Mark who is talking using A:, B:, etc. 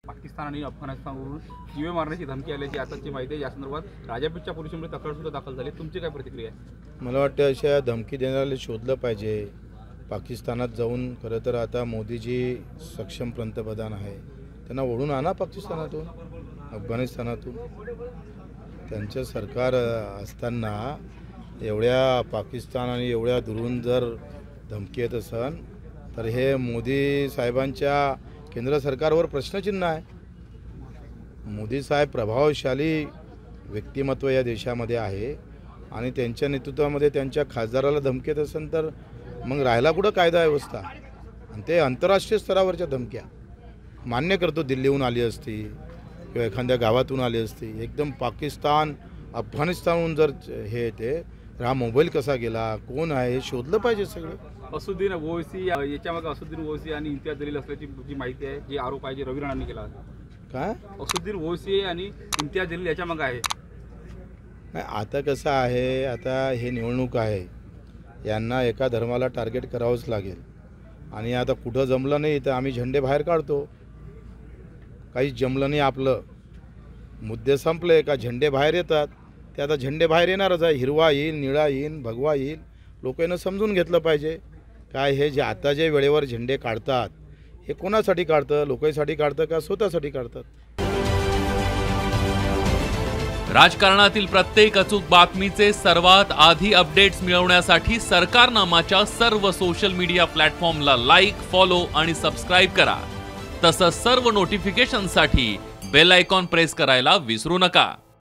A: पाकिस्तान आणि अफगाणिस्तानवरून जीवे मारण्याची धमकी आल्याची आताची माहिती आहे। या संदर्भात राजापेठच्या पोलिसांमध्ये तक्रार सुद्धा दाखल झाली। तुमची काय प्रतिक्रिया आहे?
B: मला वाटतं अशा धमकी देणाऱ्याला शोधलं पाहिजे। पाकिस्तानात जाऊन खरं तर आता मोदीजी सक्षम पंतप्रधान आहे, त्यांना ओढून आणा पाकिस्तानातून, अफगाणिस्तानातून। त्यांचं सरकार असताना एवढ्या पाकिस्तान आणि एवढ्या दुरून जर धमकी येत असन तर हे मोदी साहेबांच्या केंद्र सरकारवर प्रश्नचिन्ह आहे। मोदी साहेब प्रभावशाली व्यक्तिमत्व या देशामध्ये आहे आणि त्यांच्या नेतृत्वामध्ये त्यांच्या खासदाराला धमकी येत असेल तर मग राहायला कुठं कायदा व्यवस्था? आणि ते आंतरराष्ट्रीय स्तरावरच्या धमक्या मान्य करतो, दिल्लीहून आली असती किंवा एखाद्या गावातून आली असती, एकदम पाकिस्तान अफगाणिस्तानहून जर हे येते तर हा मोबाईल कसा गेला, कोण आहे हे शोधलं पाहिजे सगळं।
A: असुद्दीन ओवैसी याच्यामागे असुद्दीन ओवैसी आणि इम्तियाज जलील असल्याची जी माहिती आहे, जी आरोप आहे, जे रवी राणांनी केला।
B: काय
A: असुद्दीन ओवैसी आणि इम्तियाज जलील याच्यामागे आहे?
B: नाही, आता कसं आहे, आता हे निवडणूक आहे, यांना एका धर्माला टार्गेट करावंच लागेल आणि आता कुठं जमलं नाही तर आम्ही झेंडे बाहेर काढतो। काही जमलं नाही, आपलं मुद्दे संपले का झेंडे बाहेर येतात। ते आता झेंडे बाहेर येणारच आहे, हिरवा येईल, निळा येईल, भगवा येईल। लोकांना समजून घेतलं पाहिजे काय हे जे आता जे वेळेवर झेंडे काढतात हे कोणासाठी काढतं, लोकांसाठी काढतं का स्वतःसाठी काढतात?
C: राजकारणातील प्रत्येक अचूक बातमीचे सर्वात आधी अपडेट्स मिळवण्यासाठी सरकारनामाच्या सर्व सोशल मीडिया प्लॅटफॉर्मला लाईक, फॉलो आणि सबस्क्राईब करा। तसंच सर्व नोटिफिकेशनसाठी बेल आयकॉन प्रेस करायला विसरू नका।